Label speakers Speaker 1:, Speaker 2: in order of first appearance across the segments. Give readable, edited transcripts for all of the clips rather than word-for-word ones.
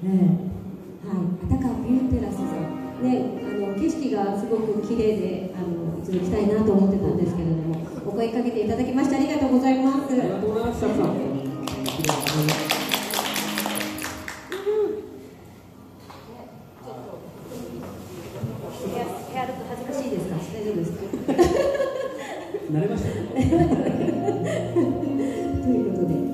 Speaker 1: アタカビューテラスさん、ね、景色がすごく綺麗でいつも行きたいなと思ってたんですけれども、お声かけていただきましてありがとうございます。ありがとうございます。ヘアルック恥ずかしいですか？大丈夫ですか？
Speaker 2: 慣れましたね。
Speaker 1: ということで。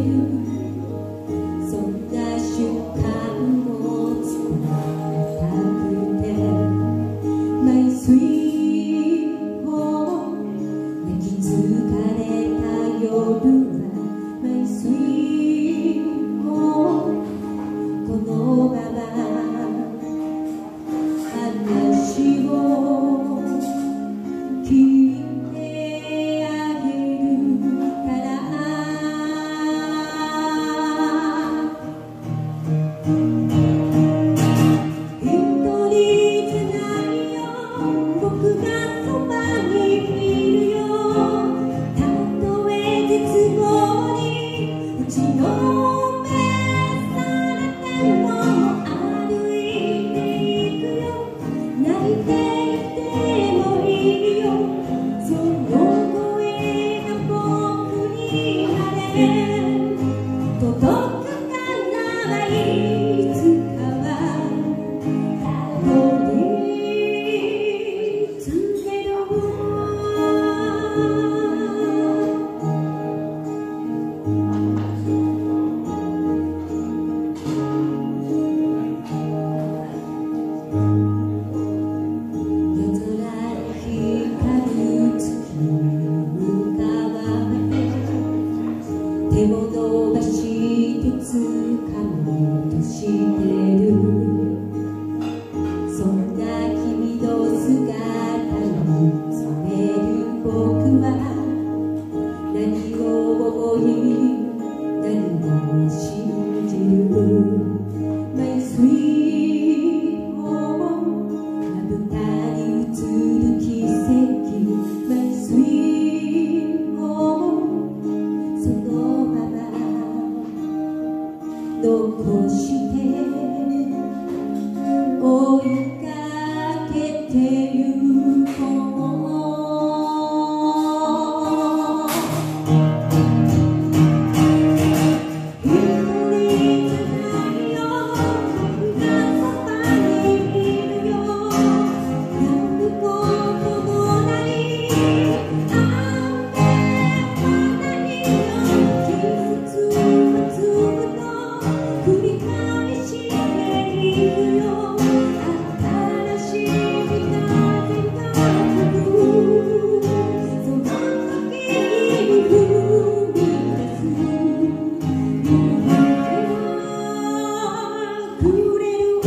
Speaker 3: そんな瞬間を伝えた
Speaker 1: つかもとしてるそんな君の姿に見つめる僕は何を思い何を信じる My sweet home まぶたに映る奇跡 My sweet home そのまま残して追いかけてゆこう一人じゃないよ僕がそばにいるよやることもない雨はないよ傷つぶつぶと繰り返していくよ新しい風が吹くその時に踏み出す勇気をくれるわ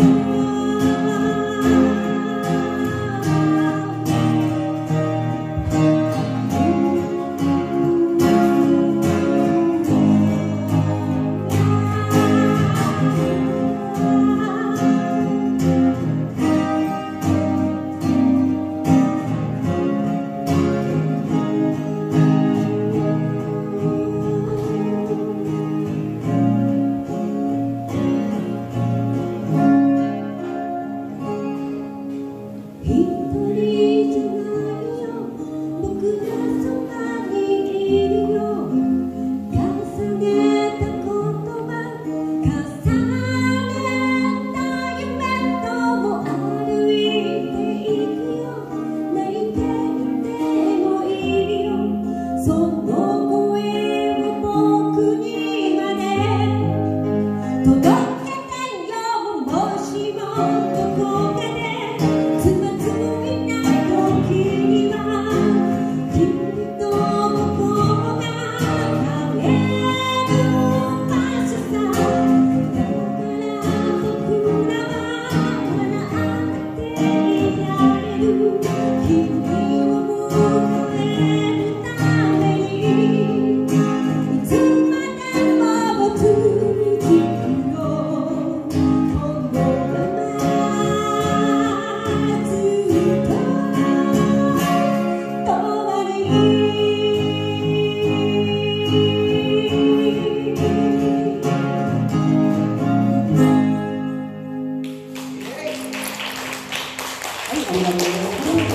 Speaker 1: 一人じゃないよ僕がそばにいるよ重ねた言葉重ねた夢とも歩いていくよ泣いていてもいいよその声を僕にまで届けてよもしもどこかでつまずいた時にはきっと僕が帰る場所さだから僕らは笑っていられる君を迎えるためにいつまでも続くよこのままずっと共に
Speaker 2: はい、ありがとうございます。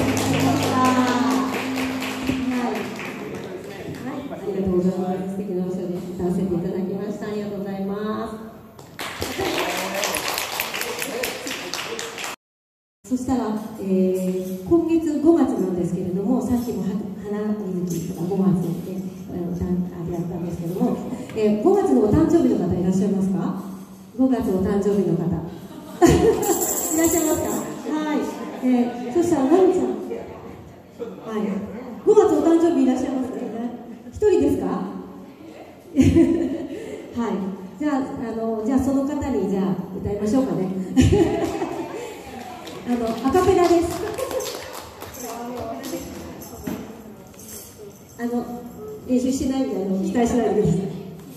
Speaker 1: ありがとうございます。素敵なお歌で歌わせていただきました。ありがとうございます。そしたら、今月5月なんですけれども、さっきも花水木とか5月であれだったんですけども、5月のお誕生日の方いらっしゃいますか？5月お誕生日の方いらっしゃいますか？はい。そしたらなみちゃん、はい。5月お誕生日いらっしゃいますか？一人ですか？はい。じゃあその方にじゃあ歌いましょうかね。アカペラです。練習してないんで期待しないでください。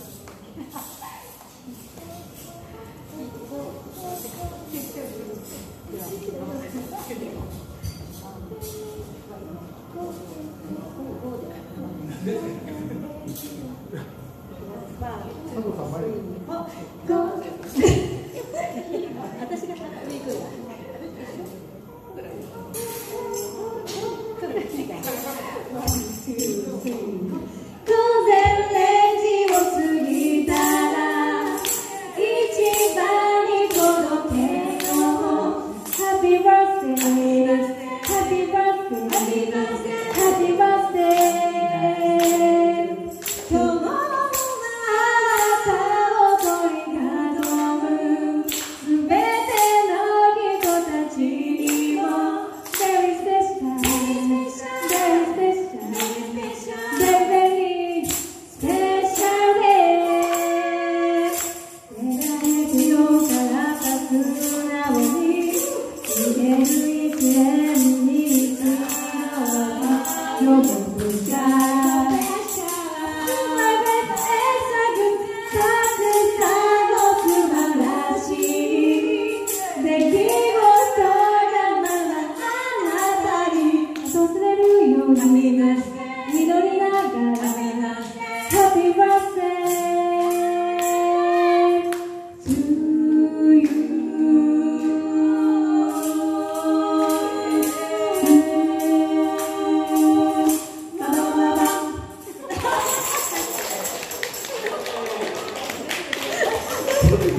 Speaker 1: 私が行く。午前0時を過ぎたら一番に届けよう Happy birthday Happy birthday Happy birthday 今日もあなたを取り出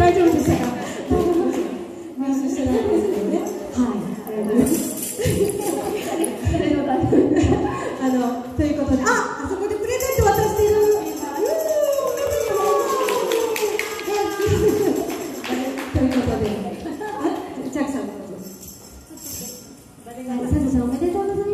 Speaker 1: 大丈夫でしたか？練習してないんですけどね。はい、ありがとうございます。ということで、あそこでプレゼント渡している。ということで、ジャックさん、佐藤さんおめでとうございます。